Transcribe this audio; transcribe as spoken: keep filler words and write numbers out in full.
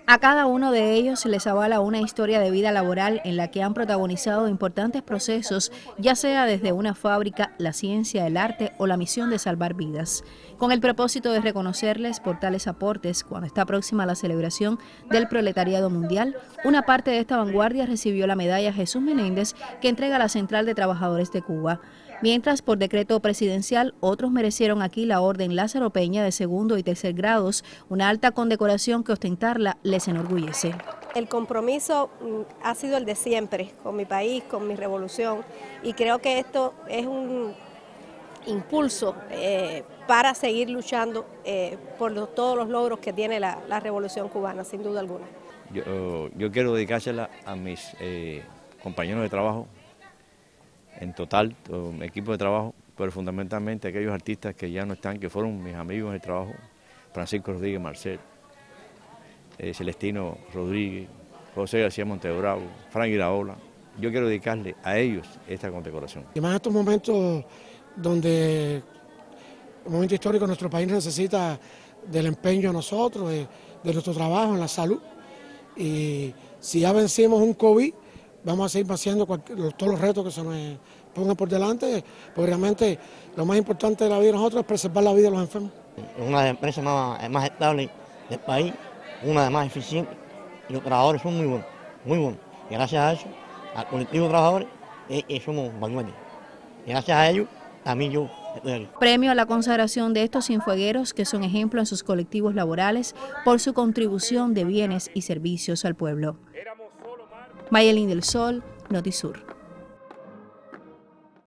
A cada uno de ellos les avala una historia de vida laboral en la que han protagonizado importantes procesos, ya sea desde una fábrica, la ciencia, el arte o la misión de salvar vidas. Con el propósito de reconocerles por tales aportes, cuando está próxima la celebración del Proletariado Mundial, una parte de esta vanguardia recibió la medalla Jesús Menéndez que entrega la Central de Trabajadores de Cuba. Mientras, por decreto presidencial, otros merecieron aquí la Orden Lázaro Peña de segundo y tercer grados, una alta condecoración que ostentarla les enorgullece. El compromiso ha sido el de siempre, con mi país, con mi revolución, y creo que esto es un impulso eh, para seguir luchando eh, por los, todos los logros que tiene la, la revolución cubana, sin duda alguna. Yo, yo quiero dedicársela a mis eh, compañeros de trabajo, en total, todo mi equipo de trabajo, pero fundamentalmente aquellos artistas que ya no están, que fueron mis amigos de trabajo, Francisco Rodríguez Marcel, eh, Celestino Rodríguez, José García Montebravo, Frank Iraola. Yo quiero dedicarle a ellos esta condecoración. Y más en estos momentos donde, un momento histórico, nuestro país necesita del empeño de nosotros, de, de nuestro trabajo en la salud. Y si ya vencimos un COVID, vamos a seguir haciendo todos los retos que se nos pongan por delante, porque realmente lo más importante de la vida de nosotros es preservar la vida de los enfermos. Una de las empresas más, más estables del país, una de más eficientes, y los trabajadores son muy buenos, muy buenos. Y gracias a eso, al colectivo de trabajadores, eh, eh, somos vanguardia. Y gracias a ellos, también yo estoy aquí. Premio a la consagración de estos cienfuegueros que son ejemplo en sus colectivos laborales por su contribución de bienes y servicios al pueblo. Mayelín del Sol, Notisur.